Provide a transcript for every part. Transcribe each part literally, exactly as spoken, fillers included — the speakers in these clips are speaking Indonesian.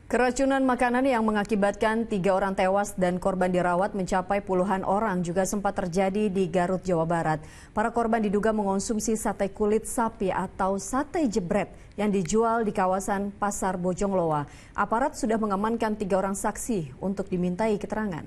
Keracunan makanan yang mengakibatkan tiga orang tewas dan korban dirawat mencapai puluhan orang juga sempat terjadi di Garut, Jawa Barat. Para korban diduga mengonsumsi sate kulit sapi atau sate jebret yang dijual di kawasan Pasar Bojongloa. Aparat sudah mengamankan tiga orang saksi untuk dimintai keterangan.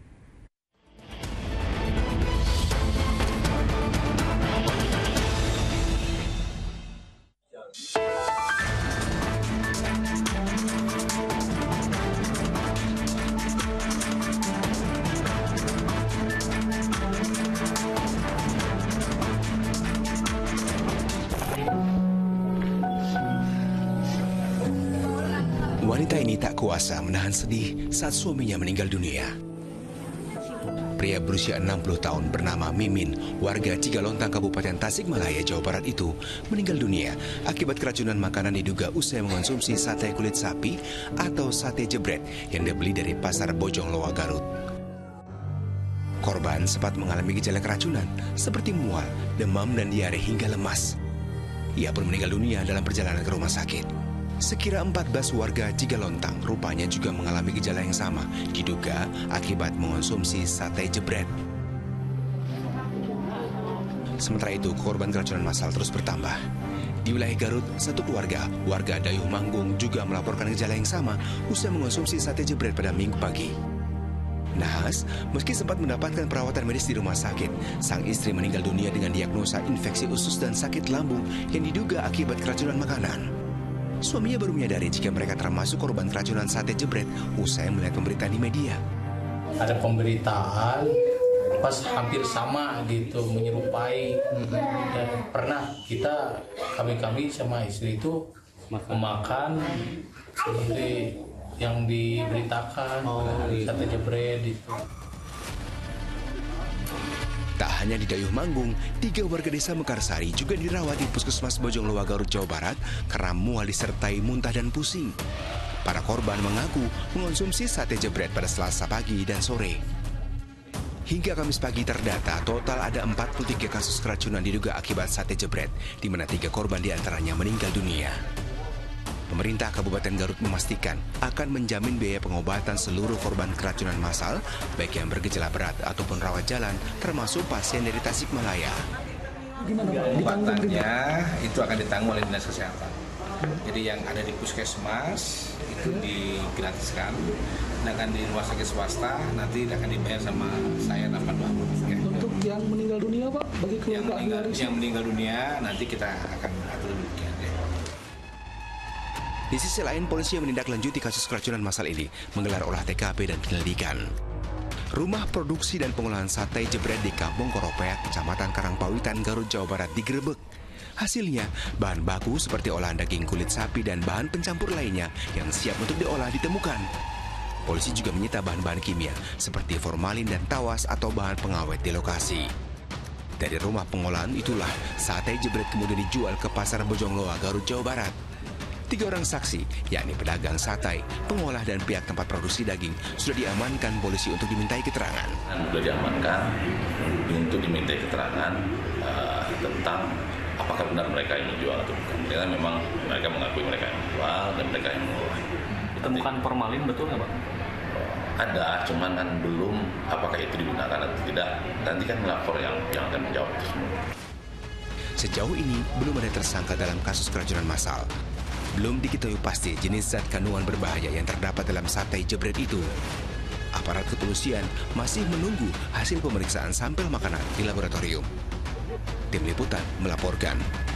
Wanita ini tak kuasa menahan sedih saat suaminya meninggal dunia. Pria berusia enam puluh tahun bernama Mimin, warga Cigalontang, Kabupaten Tasikmalaya, Jawa Barat itu meninggal dunia akibat keracunan makanan diduga usai mengonsumsi sate kulit sapi atau sate jebret yang dibeli dari Pasar Bojongloa, Garut. Korban sempat mengalami gejala keracunan seperti mual, demam, dan diare hingga lemas. Ia pun meninggal dunia dalam perjalanan ke rumah sakit. Sekira empat belas warga Cigalontang rupanya juga mengalami gejala yang sama, diduga akibat mengonsumsi sate jebret. Sementara itu, korban keracunan massal terus bertambah. Di wilayah Garut, satu keluarga, warga Dayuh Manggung, juga melaporkan gejala yang sama usai mengonsumsi sate jebret pada Minggu pagi. Nahas, meski sempat mendapatkan perawatan medis di rumah sakit, sang istri meninggal dunia dengan diagnosa infeksi usus dan sakit lambung yang diduga akibat keracunan makanan. Suaminya baru menyadari jika mereka termasuk korban keracunan sate jebret usai melihat pemberitaan di media. Ada pemberitaan pas hampir sama gitu, menyerupai. Dan pernah kita, kami-kami sama istri itu memakan seperti yang diberitakan, oh, sate jebret itu. Tak hanya di Dayuh Manggung, tiga warga desa Mekarsari juga dirawat di Puskesmas Bojongloa, Garut, Jawa Barat karena mual disertai muntah dan pusing. Para korban mengaku mengonsumsi sate jebret pada Selasa pagi dan sore. Hingga Kamis pagi terdata, total ada empat puluh tiga kasus keracunan diduga akibat sate jebret, di mana tiga korban diantaranya meninggal dunia. Pemerintah Kabupaten Garut memastikan akan menjamin biaya pengobatan seluruh korban keracunan massal, baik yang bergejala berat ataupun rawat jalan, termasuk pasien dari Tasikmalaya. Pengobatannya itu akan ditanggung oleh Dinas Kesehatan. Jadi yang ada di puskesmas itu digratiskan, sedangkan di rumah sakit swasta nanti akan dibayar sama saya delapan puluh lima. Untuk yang meninggal dunia, Pak, bagi keluarga yang meninggal, yang meninggal dunia nanti kita akan atur demikian. Di sisi lain, polisi yang menindaklanjuti kasus keracunan massal ini menggelar olah T K P dan penyelidikan. Rumah produksi dan pengolahan sate jebret di Kampung Koropet, Kecamatan Karangpawitan, Garut, Jawa Barat digerebek. Hasilnya, bahan baku seperti olahan daging kulit sapi dan bahan pencampur lainnya yang siap untuk diolah ditemukan. Polisi juga menyita bahan-bahan kimia seperti formalin dan tawas atau bahan pengawet di lokasi. Dari rumah pengolahan itulah sate jebret kemudian dijual ke Pasar Bojongloa, Garut, Jawa Barat. Tiga orang saksi, yakni pedagang sate, pengolah, dan pihak tempat produksi daging, sudah diamankan polisi untuk dimintai keterangan. Sudah diamankan untuk dimintai keterangan uh, tentang apakah benar mereka ini jual atau bukan. Karena memang mereka mengakui mereka yang jual dan mereka yang mengolah. Ditemukan formalin betul nggak, Pak? Ada, cuman kan belum apakah itu digunakan atau tidak. Nanti kan melapor yang yang akan menjawab itu semua. Sejauh ini belum ada tersangka dalam kasus keracunan massal. Belum diketahui pasti jenis zat kandungan berbahaya yang terdapat dalam sate jebret itu. Aparat kepolisian masih menunggu hasil pemeriksaan sampel makanan di laboratorium. Tim Liputan melaporkan.